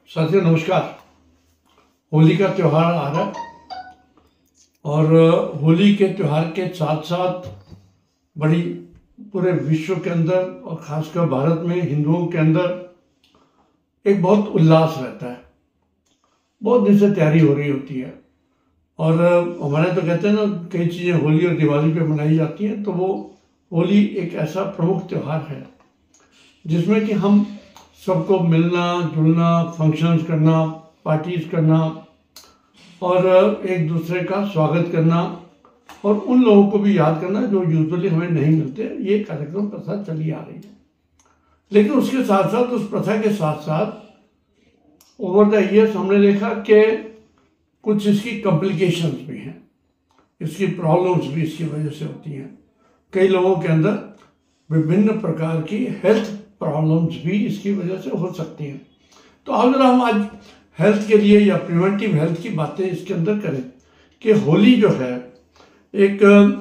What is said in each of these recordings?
साथियों नमस्कार। होली का त्यौहार आ रहा है और होली के त्यौहार के साथ साथ बड़ी पूरे विश्व के अंदर और खासकर भारत में हिंदुओं के अंदर एक बहुत उल्लास रहता है। बहुत दिन से तैयारी हो रही होती है और हमारे तो कहते हैं ना, कई चीज़ें होली और दिवाली पे मनाई जाती हैं, तो वो होली एक ऐसा प्रमुख त्यौहार है जिसमें कि हम सबको मिलना जुलना, फंक्शंस करना, पार्टीज करना और एक दूसरे का स्वागत करना और उन लोगों को भी याद करना जो यूजुअली हमें नहीं मिलते, ये कार्यक्रम प्रथा चली आ रही है। लेकिन उसके साथ साथ, उस प्रथा के साथ साथ ओवर द ईयर्स हमने देखा कि कुछ इसकी कॉम्प्लिकेशंस भी हैं, इसकी प्रॉब्लम्स भी इसकी वजह से होती हैं। कई लोगों के अंदर विभिन्न प्रकार की हेल्थ प्रॉब्लम्स भी इसकी वजह से हो सकती हैं। तो अगर हम आज हेल्थ के लिए या प्रिवेंटिव हेल्थ की बातें इसके अंदर करें कि होली जो है एक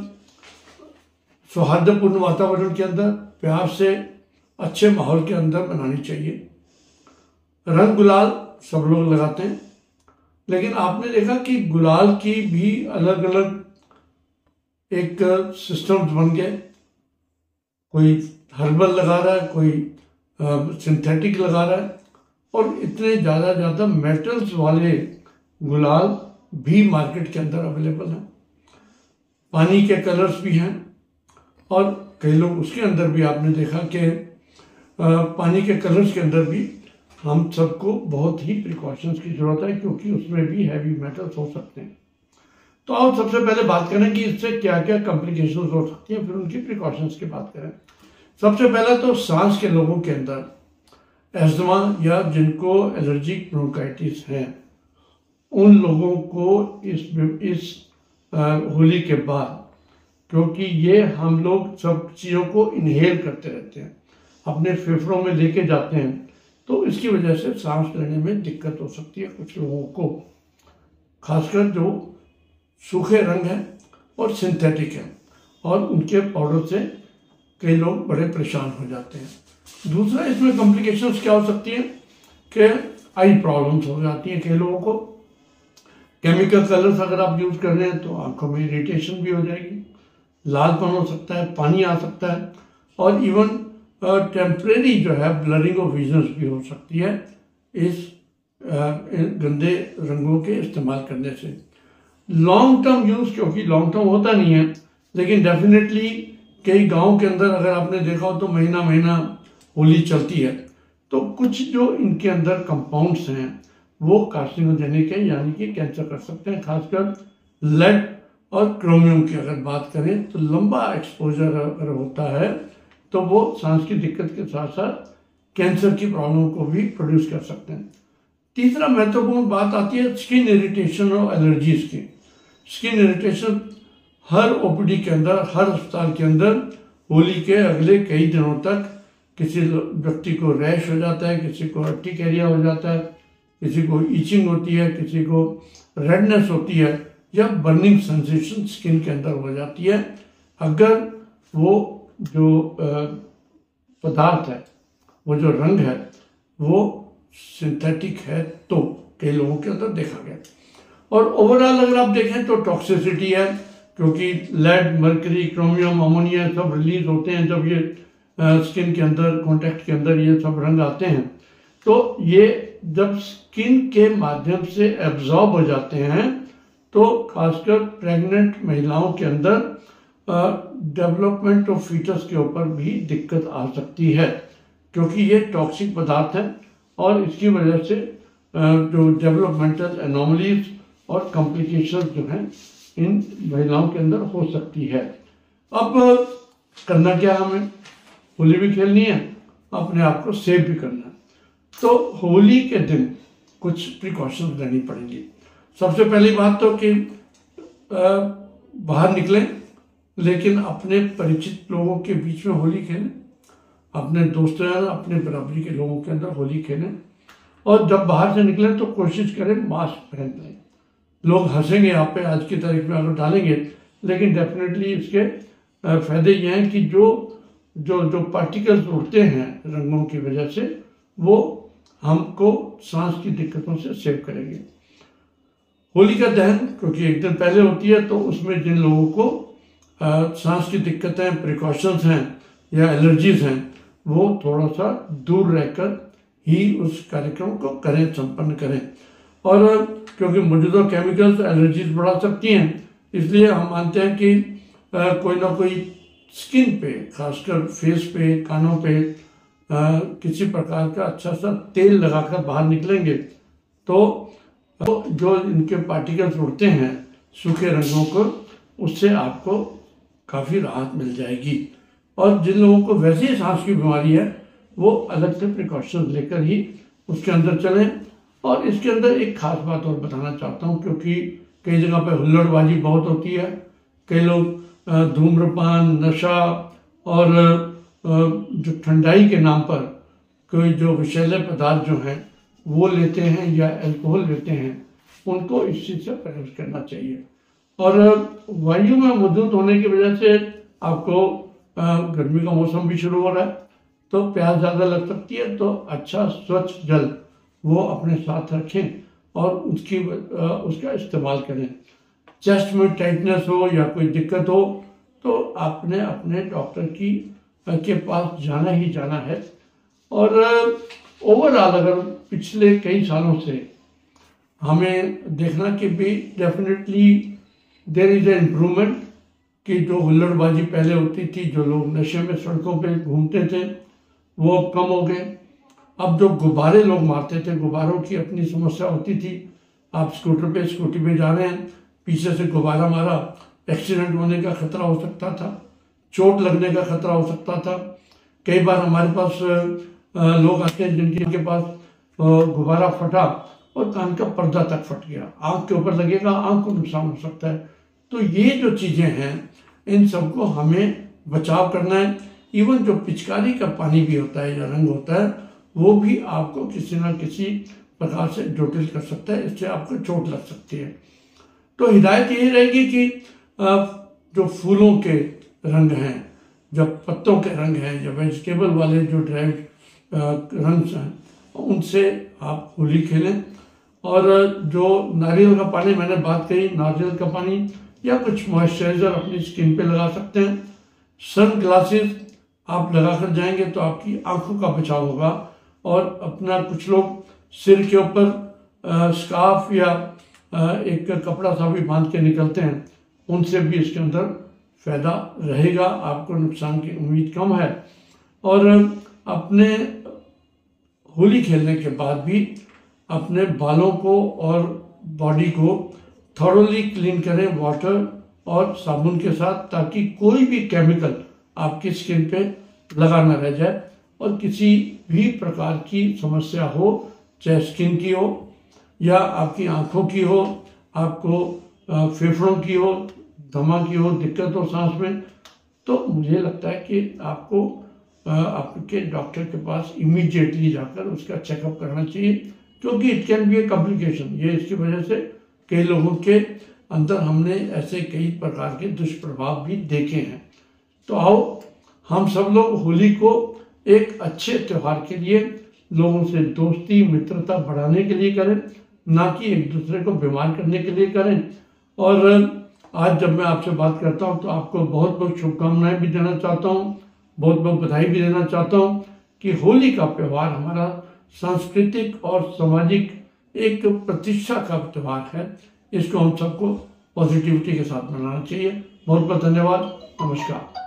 सौहार्दपूर्ण वातावरण के अंदर, प्यार से, अच्छे माहौल के अंदर मनानी चाहिए। रंग गुलाल सब लोग लगाते हैं, लेकिन आपने देखा कि गुलाल की भी अलग अलग एक सिस्टम्स बन गए। कोई हर्बल लगा रहा है, कोई सिंथेटिक लगा रहा है और इतने ज़्यादा मेटल्स वाले गुलाल भी मार्केट के अंदर अवेलेबल हैं। पानी के कलर्स भी हैं और कई लोग उसके अंदर भी, आपने देखा कि पानी के कलर्स के अंदर भी हम सबको बहुत ही प्रिकॉशंस की ज़रूरत है, क्योंकि उसमें भी हैवी मेटल्स हो सकते हैं। तो आओ सबसे पहले बात करें कि इससे क्या क्या कॉम्प्लिकेशंस हो सकती हैं, फिर उनकी प्रिकॉशंस की बात करें। सबसे पहला तो सांस के लोगों के अंदर एस्थमा या जिनको एलर्जिक ब्रोंकाइटिस है, उन लोगों को इस होली के बाद, क्योंकि ये हम लोग सब चीज़ों को इनहेल करते रहते हैं, अपने फेफड़ों में लेके जाते हैं, तो इसकी वजह से सांस लेने में दिक्कत हो सकती है कुछ लोगों को, खासकर जो सूखे रंग हैं और सिंथेटिक हैं, और उनके पाउडर से कई लोग बड़े परेशान हो जाते हैं। दूसरा, इसमें कॉम्प्लिकेशंस क्या हो सकती हैं कि आई प्रॉब्लम्स हो जाती हैं कई लोगों को। केमिकल कलर्स अगर आप यूज़ कर रहे हैं तो आंखों में इरिटेशन भी हो जाएगी, लालपन हो सकता है, पानी आ सकता है और इवन टेम्परेरी जो है ब्लरिंग ऑफ विजन्स भी हो सकती है इस गंदे रंगों के इस्तेमाल करने से। लॉन्ग टर्म यूज़, क्योंकि लॉन्ग टर्म होता नहीं है, लेकिन डेफिनेटली कई गांव के अंदर अगर आपने देखा हो तो महीना महीना होली चलती है, तो कुछ जो इनके अंदर कंपाउंड्स हैं वो कार्सिनोजेनिक है, यानी कि कैंसर कर सकते हैं। खासकर लेड और क्रोमियम की अगर बात करें तो लंबा एक्सपोजर अगर होता है तो वो सांस की दिक्कत के साथ साथ कैंसर की प्रॉब्लम को भी प्रोड्यूस कर सकते हैं। तीसरा महत्वपूर्ण बात आती है स्किन इरिटेशन और एलर्जीज की। स्किन इरिटेशन हर ओपीडी के अंदर, हर अस्पताल के अंदर होली के अगले कई दिनों तक किसी व्यक्ति को रैश हो जाता है, किसी को अर्टिकेरिया हो जाता है, किसी को ईचिंग होती है, किसी को रेडनेस होती है या बर्निंग सेंसेशन स्किन के अंदर हो जाती है। अगर वो जो पदार्थ है, वो जो रंग है, वो सिंथेटिक है तो कई लोगों के अंदर देखा गया। और ओवरऑल अगर आप देखें तो टॉक्सिसिटी है, क्योंकि लेड, मर्करी, क्रोमियम, अमोनिया सब रिलीज होते हैं जब ये स्किन के अंदर, कॉन्टैक्ट के अंदर ये सब रंग आते हैं, तो ये जब स्किन के माध्यम से एब्जॉर्ब हो जाते हैं तो खासकर प्रेग्नेंट महिलाओं के अंदर डेवलपमेंट ऑफ फीटस के ऊपर भी दिक्कत आ सकती है, क्योंकि ये टॉक्सिक पदार्थ है और इसकी वजह से जो डेवलपमेंटल एनोमलीज और कॉम्प्लिकेशंस जो हैं इन महिलाओं के अंदर हो सकती है। अब करना क्या, हमें होली भी खेलनी है, अपने आप को सेफ भी करना है। तो होली के दिन कुछ प्रिकॉशंस लेनी पड़ेंगी। सबसे पहली बात तो कि बाहर निकलें, लेकिन अपने परिचित लोगों के बीच में होली खेलें, अपने दोस्तों या अपने बराबरी के लोगों के अंदर होली खेलें, और जब बाहर से निकलें तो कोशिश करें मास्क पहन लें। लोग हंसेंगे आप पे आज की तारीख में अगर डालेंगे, लेकिन डेफिनेटली इसके फायदे ये हैं कि जो जो जो पार्टिकल्स उड़ते हैं रंगों की वजह से, वो हमको सांस की दिक्कतों से सेव करेंगे। होलिका दहन क्योंकि एक दिन पहले होती है, तो उसमें जिन लोगों को सांस की दिक्कतें, प्रिकॉशंस हैं या एलर्जीज हैं, वो थोड़ा सा दूर रहकर ही उस कार्यक्रम को करें, संपन्न करें। और क्योंकि मौजूदा केमिकल्स एलर्जीज बढ़ा सकती हैं, इसलिए हम मानते हैं कि कोई ना कोई स्किन पे, खासकर फेस पे, कानों पे किसी प्रकार का अच्छा सा तेल लगाकर बाहर निकलेंगे तो जो इनके पार्टिकल्स उड़ते हैं सूखे रंगों को, उससे आपको काफ़ी राहत मिल जाएगी। और जिन लोगों को वैसे ही सांस की बीमारी है, वो अलग से प्रिकॉशंस लेकर ही उसके अंदर चलें। और इसके अंदर एक खास बात और बताना चाहता हूँ, क्योंकि कई जगह पे हुल्लड़बाजी बहुत होती है। कई लोग धूम्रपान, नशा और जो ठंडाई के नाम पर कोई जो विषैले पदार्थ जो हैं वो लेते हैं या अल्कोहल लेते हैं, उनको इस चीज़ से परहेज करना चाहिए। और वायु में मौजूद होने की वजह से आपको गर्मी का मौसम भी शुरू हो रहा है, तो प्यास ज़्यादा लग सकती है। तो अच्छा स्वच्छ जल वो अपने साथ रखें और उसका इस्तेमाल करें। चेस्ट में टाइटनेस हो या कोई दिक्कत हो तो आपने अपने डॉक्टर के पास जाना ही जाना है। और ओवरऑल अगर पिछले कई सालों से हमें देखना कि भी definitely there is a improvement, कि जो हुल्लड़बाजी पहले होती थी, जो लोग नशे में सड़कों पे घूमते थे, वो अब कम हो गए। अब जो गुब्बारे लोग मारते थे, गुब्बारों की अपनी समस्या होती थी। आप स्कूटी पे जा रहे हैं, पीछे से गुब्बारा मारा, एक्सीडेंट होने का खतरा हो सकता था, चोट लगने का खतरा हो सकता था। कई बार हमारे पास लोग आते हैं जिनके पास गुब्बारा फटा और कान का पर्दा तक फट गया, आंख के ऊपर लगेगा, आंख को नुकसान हो सकता है। तो ये जो चीज़ें हैं, इन सबको हमें बचाव करना है। इवन जो पिचकारी का पानी भी होता है या रंग होता है, वो भी आपको किसी न किसी प्रकार से जटिल कर सकता है, इससे आपको चोट लग सकती है। तो हिदायत यही रहेगी कि जो फूलों के रंग हैं, जब पत्तों के रंग हैं या वेजिटेबल वाले जो ड्राइव रंग हैं, उनसे आप होली खेलें। और जो नारियल का पानी मैंने बात कही, नारियल का पानी या कुछ मॉइस्चराइजर अपनी स्किन पे लगा सकते हैं। सन ग्लासेस आप लगाकर जाएंगे तो आपकी आंखों का बचाव होगा। और अपना कुछ लोग सिर के ऊपर स्कार्फ या एक कपड़ा सा भी बांध के निकलते हैं, उनसे भी इसके अंदर फायदा रहेगा, आपको नुकसान की उम्मीद कम है। और अपने होली खेलने के बाद भी अपने बालों को और बॉडी को थॉरोली क्लीन करें वाटर और साबुन के साथ, ताकि कोई भी केमिकल आपकी स्किन पे लगा ना रह जाए और किसी भी प्रकार की समस्या हो, चाहे स्किन की हो या आपकी आंखों की हो, आपको फेफड़ों की हो, दमा की हो, दिक्कत हो सांस में, तो मुझे लगता है कि आपको आपके डॉक्टर के पास इमीडिएटली जाकर उसका चेकअप करना चाहिए, क्योंकि it can be a complication. ये इसकी वजह से कई लोगों के अंदर हमने ऐसे कई प्रकार के दुष्प्रभाव भी देखे हैं। तो आओ हम सब लोग होली को एक अच्छे त्यौहार के लिए लोगों से दोस्ती मित्रता बढ़ाने के लिए करें, ना कि एक दूसरे को बीमार करने के लिए करें। और आज जब मैं आपसे बात करता हूं तो आपको बहुत बहुत शुभकामनाएं भी देना चाहता हूं, बहुत बहुत बधाई भी देना चाहता हूं कि होली का त्यौहार हमारा सांस्कृतिक और सामाजिक एक प्रतिष्ठा का त्यौहार है। इसको हम सबको पॉजिटिविटी के साथ मनाना चाहिए। बहुत बहुत धन्यवाद। नमस्कार।